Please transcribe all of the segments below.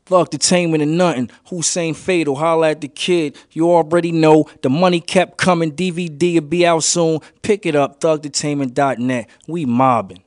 Thug Entertainment and nothing. Hussein Fatal, holla at the kid. You already know. The money kept coming. DVD will be out soon. Pick it up, thugentertainment.net. We mobbing.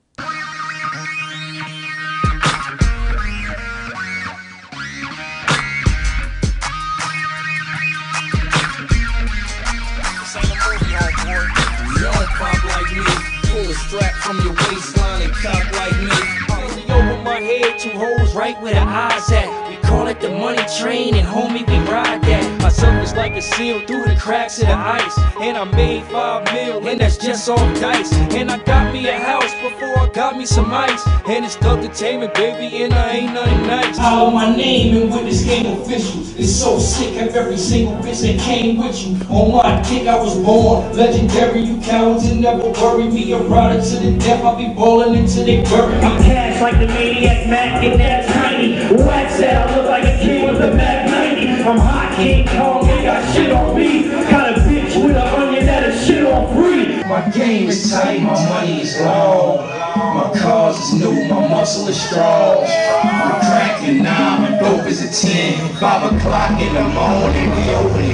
Pull a strap from your waistline and cock like me. Over my head, two hoes right where the eyes at. We call it the money train and homie we ride that. My surface like a seal through the cracks of the ice. And I made 5 mil and that's just all dice. And I got me a house before I got me some ice. And it's Thug Entertainment, baby, and I ain't nothing nice. How my name and with this game official. It's so sick, have every single bitch that came with you. On my dick I was born legendary. You cowards and never worry me. A rider to the death, I'll be ballin' until they bury me. I'm cash like the maniac Mac and that tiny. Wax that I look like a king with a Mac 90. I'm hot, King Kong, ain't got shit on me. Got a bitch with a onion that'll shit on free. My game is tight, my money is long. My cars is new, my muscle is strong. I'm cracking 9, my dope is a 10. 5 o'clock in the morning, we open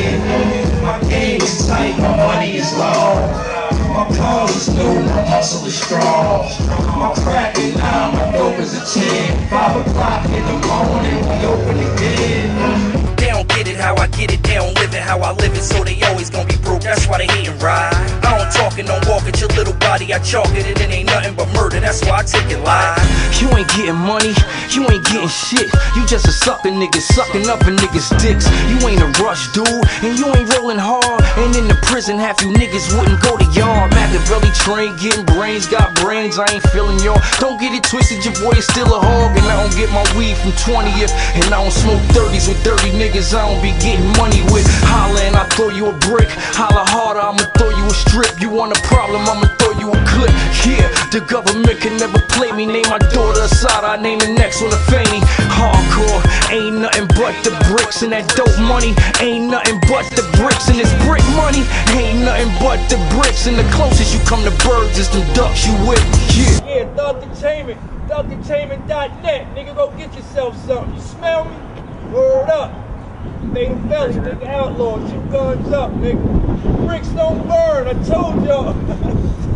again. My game is tight, my money is long. My cars is new, my muscle is strong. I'm cracking 9, my dope is a 10. 5 o'clock in the morning, we open again. They don't get it how I get it, they don't live it how I live it, so they always gonna be broke, that's why they hate and ride. I don't talk and don't walk at your little body, I chalk it, it ain't nothing but murder, that's why I take it live. You ain't getting money, you ain't getting shit. You just a sucker nigga, sucking up a nigga's dicks. You ain't a rush dude, and you ain't rolling hard. And in the prison, half you niggas wouldn't go to yard. Machiavelli train, getting brains, got brains, I ain't feeling y'all. Don't get it twisted, your boy is still a hog. And I don't get my weed from 20th, and I don't smoke 30s with dirty niggas I don't be getting money with. Holla and I throw you a brick, holla harder, I'ma throw you a strip. You want a problem, I'ma throw you a clip. Yeah, the government can never play me. Name my daughter Asada, I name the next one a Fanny. Hardcore, ain't nothing but the bricks. And that dope money ain't nothing but the bricks. And this brick money ain't nothing but the bricks. And the closest you come to birds is them ducks you with. Yeah, Thug Entertainment, thugentertainment.net. Nigga, go get yourself something. You smell me? Word up. Fatal Belly, nigga, outlaw, 2 guns up, nigga. Bricks don't burn, I told y'all.